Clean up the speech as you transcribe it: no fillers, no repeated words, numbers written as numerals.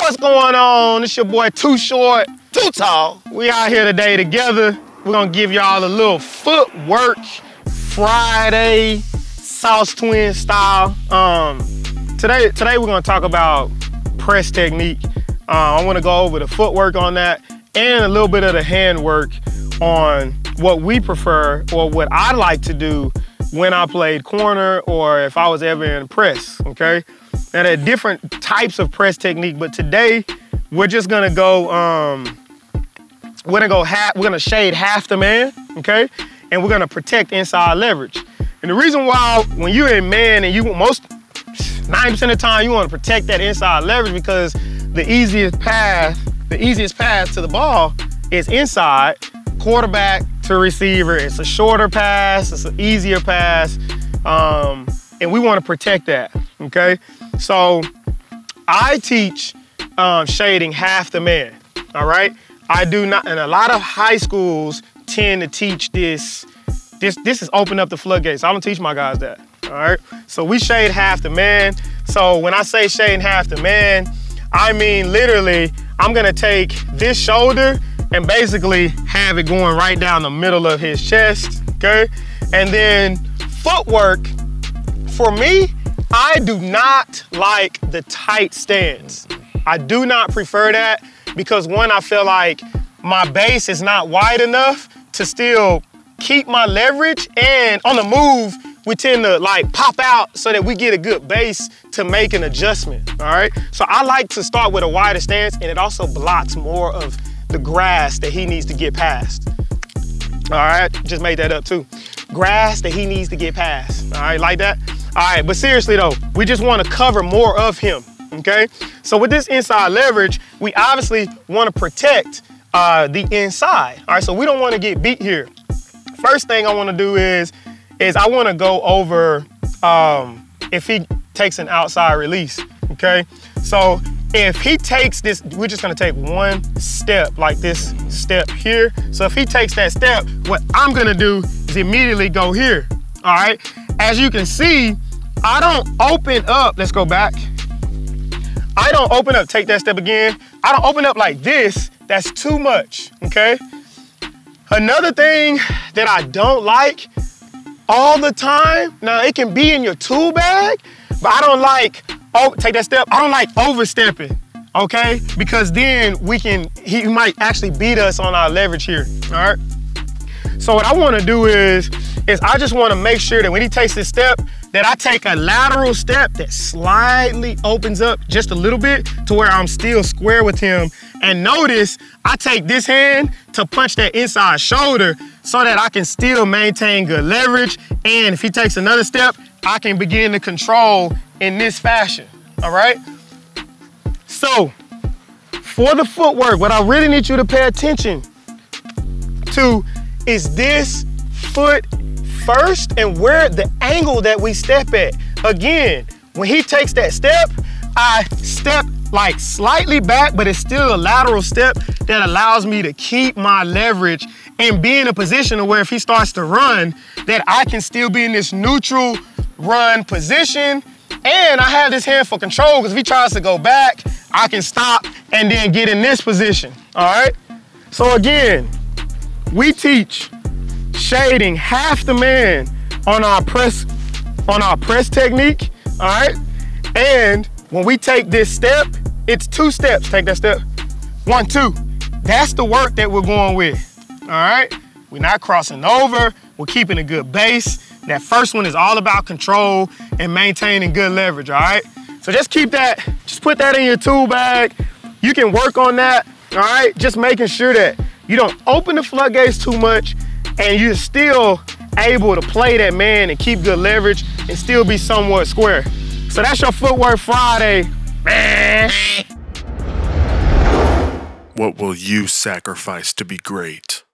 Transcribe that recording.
What's going on? It's your boy Too Short, Too Tall. We out here today together. We're gonna give y'all a little footwork Friday, Sauce Twin style. Today we're gonna talk about press technique. I wanna go over the footwork on that and a little bit of the handwork on what we prefer or what I like to do when I played corner or if I was ever in press, okay? Now there are different types of press technique, but today we're just gonna go, we're gonna shade half the man, okay? And we're gonna protect inside leverage. And the reason why when you're in man and 90% of the time you wanna protect that inside leverage because the easiest path to the ball is inside, quarterback to receiver. It's a shorter pass, it's an easier pass, and we wanna protect that, okay? So I teach shading half the man, all right? I do not, and a lot of high schools tend to teach this. This is open up the floodgates. I'm gonna teach my guys that, all right? So we shade half the man. So when I say shading half the man, I mean literally, I'm gonna take this shoulder and basically have it going right down the middle of his chest, okay? And then footwork, for me, I do not like the tight stance. I do not prefer that because one, I feel like my base is not wide enough to still keep my leverage, and on the move, we tend to like pop out so that we get a good base to make an adjustment, all right? So I like to start with a wider stance, and it also blocks more of the grass that he needs to get past. All right, just made that up too. Grass that he needs to get past, all right, like that? All right, but seriously though, we just wanna cover more of him, okay? So with this inside leverage, we obviously wanna protect the inside, all right? So we don't wanna get beat here. First thing I wanna do is I wanna go over if he takes an outside release, okay? So if he takes this, we're just gonna take one step, like this step here. So if he takes that step, what I'm gonna do is immediately go here, all right? As you can see, I don't open up, let's go back. I don't open up, take that step again. I don't open up like this, that's too much, okay? Another thing that I don't like all the time, now it can be in your tool bag, but I don't like, take that step, I don't like overstepping, okay? Because then he might actually beat us on our leverage here, all right? So what I wanna do is I just wanna make sure that when he takes this step, that I take a lateral step that slightly opens up just a little bit to where I'm still square with him. And notice, I take this hand to punch that inside shoulder so that I can still maintain good leverage. And if he takes another step, I can begin to control in this fashion, all right? So, for the footwork, what I really need you to pay attention to is this foot first and where the angle that we step at. Again, when he takes that step, I step like slightly back, but it's still a lateral step that allows me to keep my leverage and be in a position where if he starts to run, that I can still be in this neutral run position. And I have this hand for control because if he tries to go back, I can stop and then get in this position, all right? So again, we teach shading half the man on our press technique, all right? And when we take this step, it's two steps. Take that step, 1, 2. That's the work that we're going with, all right? We're not crossing over, we're keeping a good base. That first one is all about control and maintaining good leverage, all right? So just keep that, just put that in your tool bag. You can work on that, all right? Just making sure that you don't open the floodgates too much and you're still able to play that man and keep good leverage and still be somewhat square. So that's your footwork Friday, man. What will you sacrifice to be great?